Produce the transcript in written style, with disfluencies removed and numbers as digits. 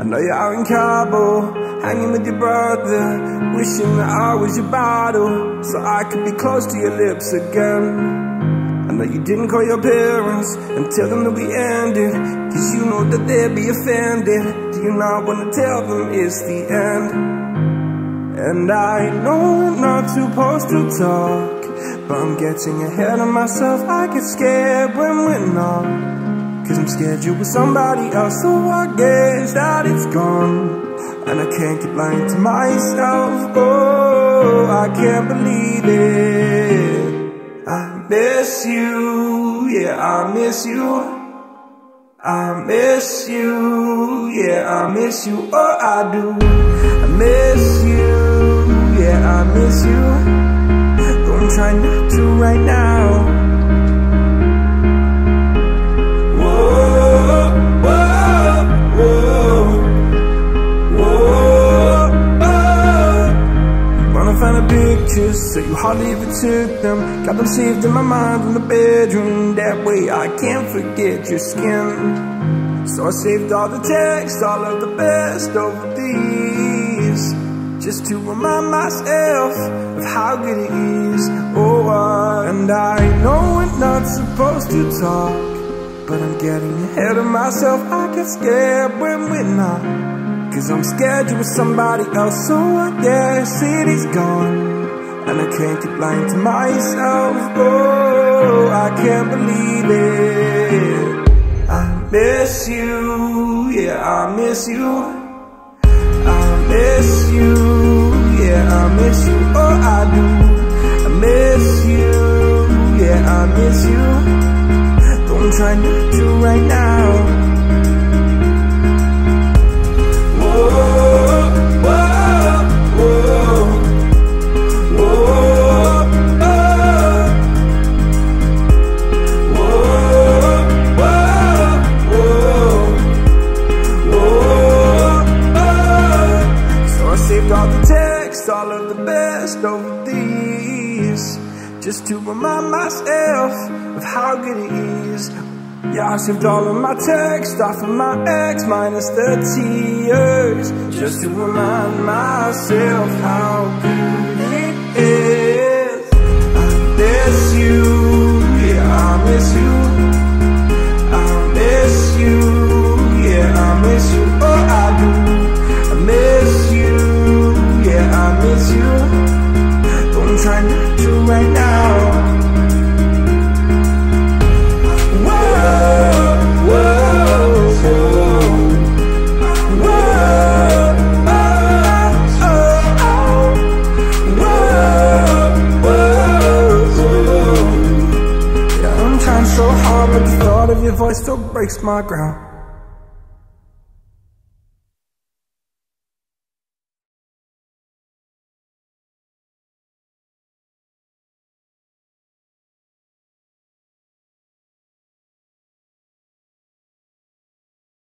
know you're out in Cabo, hanging with your brother, wishing that I was your bottle, so I could be close to your lips again. I know you didn't call your parents and tell them that we ended, cause you know that they'd be offended. Do you not wanna tell them it's the end? And I know I'm not supposed to talk, but I'm getting ahead of myself. I get scared when we're not, cause I'm scared you're with somebody else. So I guess that it's gone, and I can't keep lying to myself. Oh, I can't believe it. I miss you, yeah, I miss you. I miss you, yeah, I miss you. Oh, I do. I miss you, yeah, I miss you. Though I'm trying not to right now. Pictures, so you hardly ever took them. Got them saved in my mind from the bedroom. That way I can't forget your skin. So I saved all the texts, all of the best over these, just to remind myself of how good it is. Oh, and I know we're not supposed to talk, but I'm getting ahead of myself. I get scared when we're not, cause I'm scared you're with somebody else. So I guess it is gone, and I can't keep lying to myself. Oh, I can't believe it. I miss you, yeah, I miss you. I miss you, yeah, I miss you. Oh, I do. I miss you, yeah, I miss you. Though I'm trying not to right now. All the texts, all of the best over these, just to remind myself of how good it is. Yeah, I saved all of my texts off of my ex, minus the tears, just to remind myself how good it is. I miss you, yeah, I miss you. I miss you, yeah, I miss you. Oh, I do. I miss you, yeah, I miss you. Though I'm trying not to right now. Yeah, I'm trying so hard, but the thought of your voice still breaks my ground.